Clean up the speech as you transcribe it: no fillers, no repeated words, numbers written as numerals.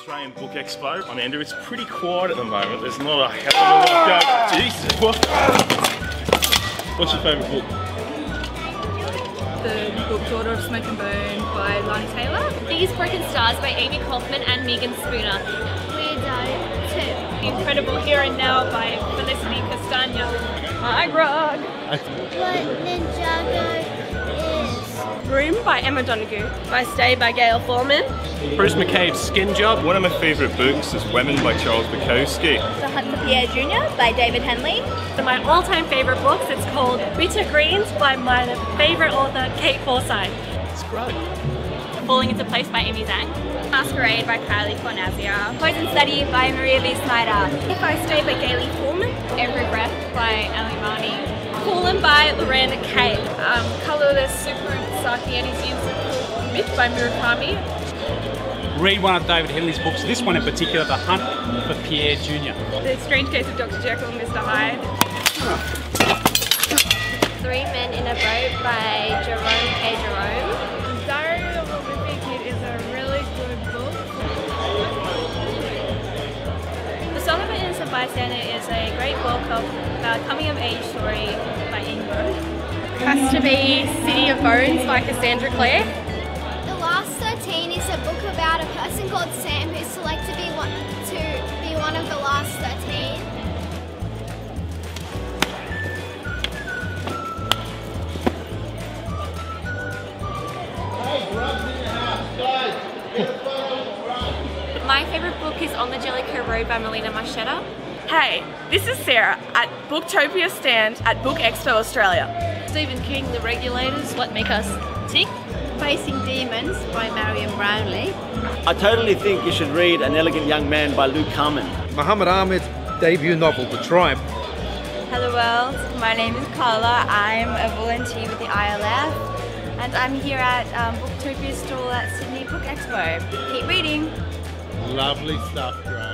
Australian Book Expo. I'm Andrew. It's pretty quiet at the moment. There's not a hell of a lot going. Jesus, what? What's your favourite book? The book Daughter of Smoke and Bone by Lani Taylor. These Broken Stars by Amy Kaufman and Megan Spooner. Weirdo 2. Incredible Here and Now by Felicity Castagna. Hi, Grog. What Ninjago is. Room by Emma Donoghue. My Stay by Gail Foreman. Bruce McCabe's Skin Job. One of my favourite books is Women by Charles Bukowski. The Hunt for Pierre Jr. by David Henley. So my all-time favourite books, it's called Bitter Greens by my favourite author, Kate Forsyth. It's great. Falling Into Place by Amy Zhang. Masquerade by Kylie Fornazia. Poison Study by Maria B. Snyder. If I Stay by Gailey Foreman. Every Breath by Ali Marnie. Fallen by Lorraine Kay. Colourless Super Saki and his Musical Myth by Murakami. Read one of David Henley's books, this one in particular, The Hunt for Pierre Jr. The Strange Case of Dr. Jekyll and Mr. Hyde. Three Men in a Boat by Jerome K. Jerome. Diary of a Wimpy Kid is a really good book. The Song of an Innocent Bystander is a great book of coming-of-age story by Ingrid. Has to be City of Bones by Cassandra Clare. The Last 13 is a book about a person called Sam who's selected to be one of the last 13. My favourite book is On the Jellicoe Road by Melina Marchetta. Hey, this is Sarah at Booktopia stand at Book Expo Australia. Stephen King, The Regulators, What Make Us Tick. Facing Demons by Marion Brownlee. I totally think you should read An Elegant Young Man by Luke Carman. Muhammad Ahmed's debut novel, The Tribe. Hello world, my name is Carla. I'm a volunteer with the ILF and I'm here at Booktopia stall at Sydney Book Expo. Keep reading. Lovely stuff, Greg.